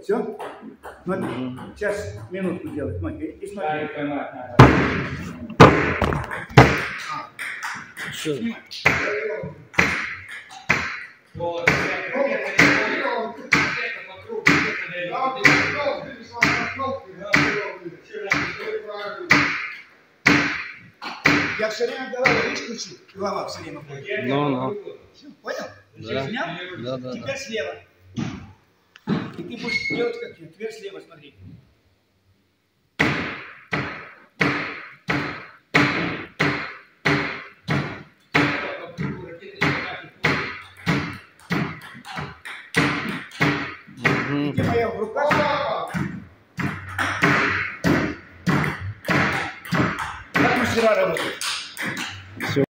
Все? Смотри. Сейчас минутку делать. Смотри. И смотри. Все. Я все время голову, видишь, кручу? Голова все время ходит. Ну. Все, понял? Да. Снял? Да. Теперь слева. И ты будешь делать как я. Теперь слева, смотри. Где моя рука? Как мастера работают?